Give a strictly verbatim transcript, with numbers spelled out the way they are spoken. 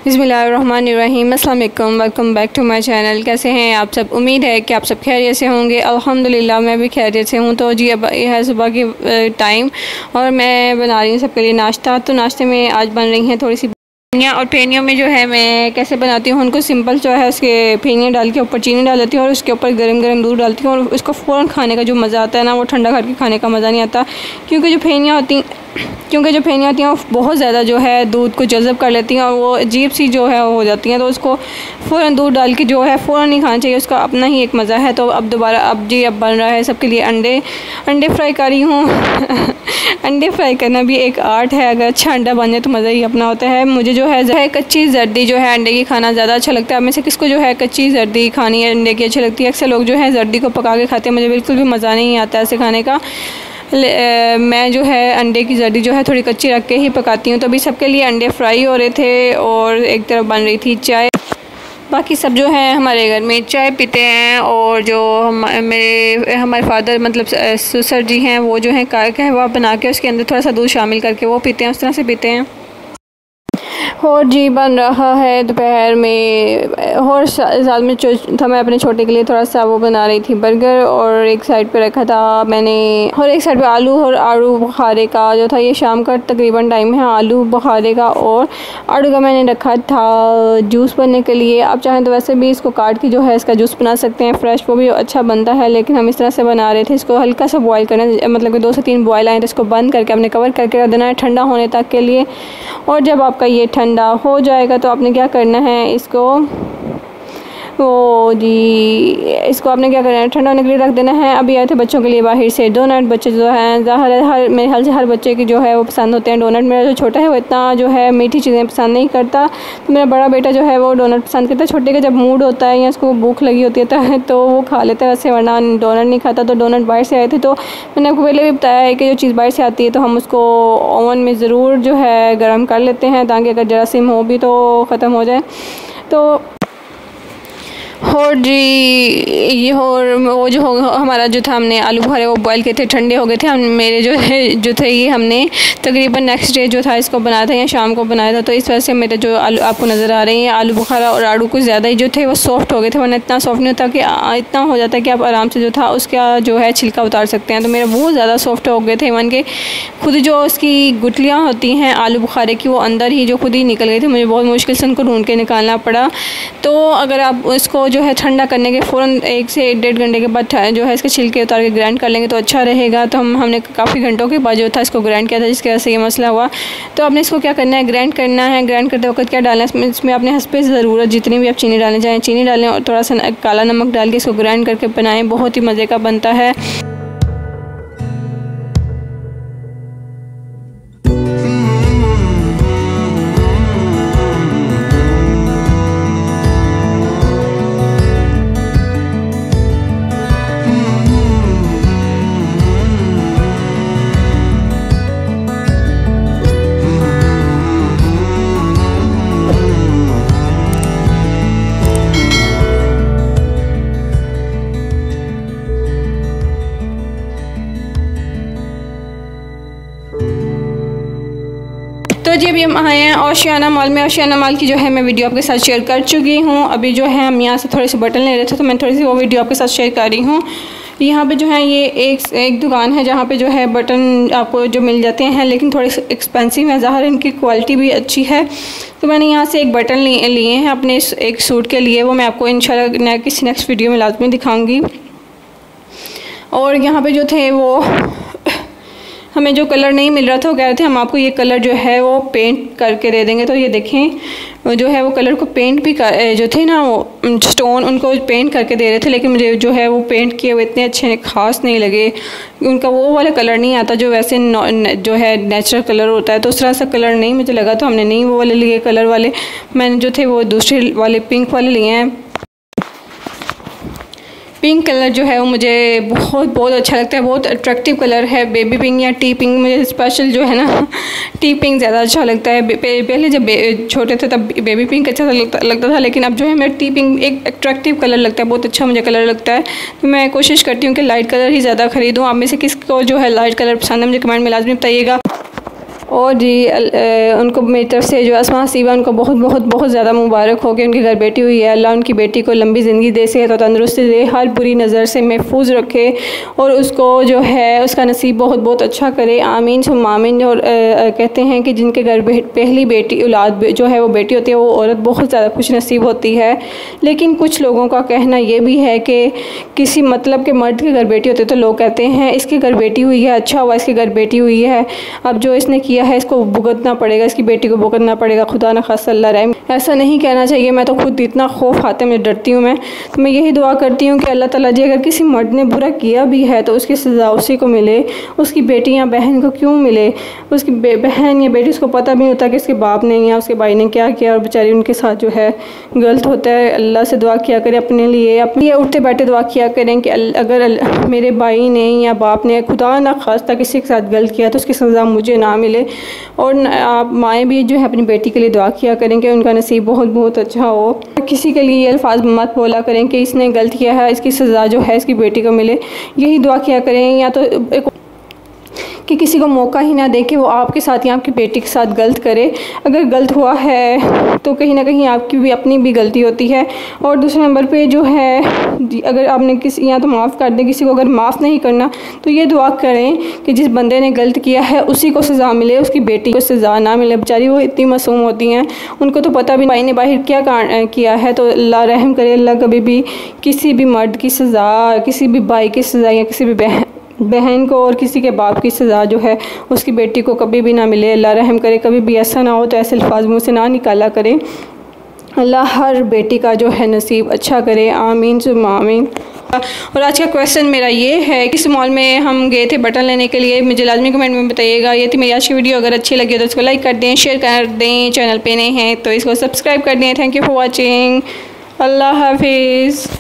बिस्मिल्लाहिर्रहमानिर्रहीम। अस्सलाम वालेकुम, welcome back to my channel. कैसे हैं आप सब? उम्मीद है कि आप सब खैरियत से होंगे। अल्हम्दुलिल्लाह मैं भी खैरियत से हूँ। तो जी अब ये है सुबह की टाइम और मैं बना रही हूँ सबके लिए नाश्ता। तो नाश्ते में आज बन रही हैं थोड़ी सी फेनियाँ, और फेनियों में जो है मैं कैसे बनाती हूँ उनको सिंपल जो है उसके फेनियाँ डाल के ऊपर चीनी डाल देती हूँ और उसके ऊपर गरम गरम दूध डालती हूँ। और उसको फ़ौरन खाने का जो मज़ा आता है ना, वो ठंडा करके खाने का मज़ा नहीं आता, क्योंकि जो फेनियाँ होती क्योंकि जो फेनियाँ होती हैं वो बहुत ज़्यादा जो है दूध को जज़ब कर लेती हैं और वो अजीब सी जो है वो हो जाती हैं। तो उसको फ़ौरन दूध डाल के जो है फ़ौरन नहीं खाना चाहिए, उसका अपना ही एक मज़ा है। तो अब दोबारा अब जी अब बन रहा है सबके लिए अंडे अंडे फ्राई कर रही हूँ। अंडे फ्राई करना भी एक आर्ट है, अगर अच्छा अंडा बन जाए तो मज़ा ही अपना होता है। मुझे जो है है कच्ची जर्दी जो है अंडे की खाना ज़्यादा अच्छा लगता है। अब में से किसको जो है कच्ची जर्दी खानी है अंडे की अच्छी लगती है? अक्सर लोग जो है जर्दी को पका के खाते हैं, मुझे बिल्कुल भी मज़ा नहीं आता ऐसे खाने का। ले, मैं जो है अंडे की जर्दी जो है थोड़ी कच्ची रख के ही पकाती हूँ। तो अभी सबके लिए अंडे फ्राई हो रहे थे और एक तरफ बन रही थी चाय। बाकी सब जो है हमारे घर में चाय पीते हैं, और जो हम मेरे हमारे फादर मतलब ससुर जी हैं वो जो है कहवा बना के उसके अंदर थोड़ा सा दूध शामिल करके वो पीते हैं, उस तरह से पीते हैं। और जी बन रहा है दोपहर में, और साथ में जो था मैं अपने छोटे के लिए थोड़ा सा वो बना रही थी बर्गर, और एक साइड पे रखा था मैंने, और एक साइड पे आलू और आलू बुखारे का जो था, ये शाम का तकरीबन टाइम है, आलू बुखारे का और आलू का मैंने रखा था जूस बनने के लिए। आप चाहें तो वैसे भी इसको काट के जो है इसका जूस बना सकते हैं फ्रेश, वो भी अच्छा बनता है, लेकिन हम इस तरह से बना रहे थे। इसको हल्का सा बॉयल करना, मतलब कि दो से तीन बॉयल आए तो इसको बंद करके आपने कवर करके रख देना है ठंडा होने तक के लिए। और जब आपका ये ठंडा हो जाएगा तो आपने क्या करना है, इसको वो जी इसको आपने क्या करना है ठंडा होने के लिए रख देना है। अभी आए थे बच्चों के लिए बाहर से डोनट, बच्चे जो हैं ज़ाहिर है हर मेरे ख्याल से हर बच्चे की जो है वो पसंद होते हैं डोनट। मेरा जो छोटा है वो इतना जो है मीठी चीज़ें पसंद नहीं करता, तो मेरा बड़ा बेटा जो है वो डोनट पसंद करता है। छोटे का जब मूड होता है या उसको भूख लगी होती है तो वो खा लेता है, वैसे वरना डोनट नहीं खाता। तो डोनट बाहर से आए थे, तो मैंने आपको पहले भी बताया है कि जो चीज़ बाहर से आती है तो हम उसको ओवन में ज़रूर जो है गर्म कर लेते हैं, ताकि अगर जरासीम हो भी तो ख़त्म हो जाए। तो और जी ये और वो जो हो हमारा जो था हमने आलू बुखारे वो बॉयल किए थे, ठंडे हो गए थे। हम मेरे जो है जो थे ये हमने तकरीबन नेक्स्ट डे जो था इसको बनाया था या शाम को बनाया था। तो इस वजह से मेरे जो आलू आपको नज़र आ रहे हैं आलू बुखारा और आलू कुछ ज़्यादा ही जो थे वो सॉफ्ट हो गए थे, वरना इतना सॉफ्ट नहीं होता कि इतना हो जाता है कि आप आराम से जो था उसका जो है छिलका उतार सकते हैं। तो मेरे बहुत ज़्यादा सॉफ्ट हो गए थे, इवन के खुद जो उसकी गुठलियाँ होती हैं आलू बुखारे की वो अंदर ही जो खुद ही निकल गई थी, मुझे बहुत मुश्किल से उनको ढूंढ के निकालना पड़ा। तो अगर आप इसको जो है ठंडा करने के फ़ौरन एक से डेढ़ घंटे के बाद जो है इसके छिलके उतार के ग्राइंड कर लेंगे तो अच्छा रहेगा। तो हम हमने काफ़ी घंटों के बाद जो था इसको ग्राइंड किया था, जिसकी वजह से ये मसला हुआ। तो आपने इसको क्या करना है, ग्राइंड करना है। ग्राइंड करते वक्त क्या डालना है इसमें, इसमें आपने हस्बे ज़रूरत जितनी भी आप चीनी डालना चाहें चीनी डालें, और थोड़ा सा काला नमक डाल के इसको ग्राइंड करके बनाएँ, बहुत ही मज़े का बनता है। तो जी अभी हम आए हैं ओशियाना मॉल में। ओशियाना मॉल की जो है मैं वीडियो आपके साथ शेयर कर चुकी हूँ। अभी जो है हम यहाँ से थोड़े से बटन ले रहे थे, तो मैं थोड़ी सी वो वीडियो आपके साथ शेयर कर रही हूँ। यहाँ पे जो है ये एक एक दुकान है जहाँ पे जो है बटन आपको जो मिल जाते हैं, लेकिन थोड़े से एक्सपेंसिव है, ज़ाहिर इनकी क्वालिटी भी अच्छी है। तो मैंने यहाँ से एक बटन लिए लिए हैं अपने एक सूट के लिए, वो मैं आपको इंशाल्लाह किसी नेक्स्ट वीडियो में लाजमी दिखाऊँगी। और यहाँ पर जो थे वो हमें जो कलर नहीं मिल रहा था वो कह रहे थे हम आपको ये कलर जो है वो पेंट करके दे देंगे। तो ये देखें जो है वो कलर को पेंट भी कर, जो थे ना वो स्टोन उनको पेंट करके दे रहे थे, लेकिन मुझे जो है वो पेंट किए हुए इतने अच्छे खास नहीं लगे। उनका वो वाला कलर नहीं आता जो वैसे जो है नेचुरल कलर होता है, तो उस तरह सा कलर नहीं मुझे लगा, तो हमने नहीं वो वाले लिए कलर वाले। मैंने जो थे वो दूसरे वाले पिंक वाले लिए हैं। पिंक कलर जो है वो मुझे बहुत बहुत अच्छा लगता है, बहुत अट्रैक्टिव कलर है। बेबी पिंक या टी पिंक, मुझे स्पेशल जो है ना टी पिंक ज़्यादा अच्छा लगता है। पहले जब छोटे थे तब बेबी पिंक अच्छा लगता लगता था, लेकिन अब जो है मेरा टी पिंक एक अट्रैक्टिव कलर लगता है, बहुत अच्छा मुझे कलर लगता है। तो मैं कोशिश करती हूँ कि लाइट कलर ही ज़्यादा ख़रीदूँ। आप में से किसको जो है लाइट कलर पसंद है मुझे कमेंट में लाजमी बताइएगा। और जी उनको मेरी तरफ से जो अस्मा हसीबा उनको बहुत बहुत बहुत ज़्यादा मुबारक हो कि उनके घर बेटी हुई है। अल्लाह उनकी बेटी को लंबी ज़िंदगी दे, सेहत और तंदुरुस्ती दे, हर बुरी नज़र से महफूज रखे और उसको जो है उसका नसीब बहुत बहुत अच्छा करे। आमीन सुम आमीन। और कहते हैं कि जिनके घर पहली बेटी औलाद जो है वो बेटी होती है वो औरत बहुत ज़्यादा खुश नसीब होती है। लेकिन कुछ लोगों का कहना ये भी है कि किसी मतलब के मर्द के घर बेटी होती है तो लोग कहते हैं इसके घर बेटी हुई है, अच्छा हुआ इसके घर बेटी हुई है, अब जो इसने किया है इसको भुगतना पड़ेगा, इसकी बेटी को भुगतना पड़ेगा, खुदा न खास्ता अल्लाह रहम। ऐसा नहीं कहना चाहिए। मैं तो खुद इतना खौफ आता है, मैं डरती हूँ। मैं तो मैं यही दुआ करती हूँ कि अल्लाह ताला जी अगर किसी मर्द ने बुरा किया भी है तो उसकी सज़ा उसी को मिले, उसकी बेटी या बहन को क्यों मिले। उसकी बहन या बेटी उसको पता भी नहीं होता कि उसके बाप ने या उसके भाई ने क्या किया और बेचारी उनके साथ जो है गलत होता है। अल्लाह से दुआ किया करें अपने लिए, अपने लिए उठते बैठे दुआ किया करें कि अगर मेरे भाई ने या बाप ने खुदा ना खास्ता किसी के साथ गलत किया तो उसकी सज़ा मुझे ना मिले। और आप माएँ भी जो है अपनी बेटी के लिए दुआ किया करें कि उनका नसीब बहुत बहुत अच्छा हो। किसी के लिए ये अल्फाज मत बोला करें कि इसने गलत किया है, इसकी सज़ा जो है इसकी बेटी को मिले। यही दुआ किया करें। या तो एक कि किसी को मौका ही ना दे कि वो आपके साथ या आपकी बेटी के साथ गलत करे। अगर गलत हुआ है तो कहीं ना कहीं आपकी भी अपनी भी गलती होती है। और दूसरे नंबर पे जो है अगर आपने किसी या तो माफ़ कर दें, किसी को अगर माफ़ नहीं करना तो ये दुआ करें कि जिस बंदे ने गलत किया है उसी को सज़ा मिले, उसकी बेटी को सज़ा ना मिले। बेचारी वो इतनी मासूम होती हैं, उनको तो पता भी भाई ने बाहर क्या किया है। तो अल्लाह रहम करे, अल्लाह कभी भी किसी भी मर्द की सज़ा, किसी भी भाई की सज़ा या किसी भी बहन बहन को और किसी के बाप की सज़ा जो है उसकी बेटी को कभी भी ना मिले। अल्लाह रहम करे, कभी भी ऐसा ना हो तो ऐसे अल्फाज मुँह से ना निकाला करें। अल्लाह हर बेटी का जो है नसीब अच्छा करे। आमीन सुम आमीन। और आज का क्वेश्चन मेरा ये है, किस मॉल में हम गए थे बटन लेने के लिए, मुझे लाजमी कमेंट में बताइएगा। ये थी मेरी आज की वीडियो। अगर अच्छी लगी तो इसको लाइक कर दें, शेयर कर दें, चैनल पे नए हैं तो इसको सब्सक्राइब कर दें। Thank you for watching. अल्लाह हाफिज़।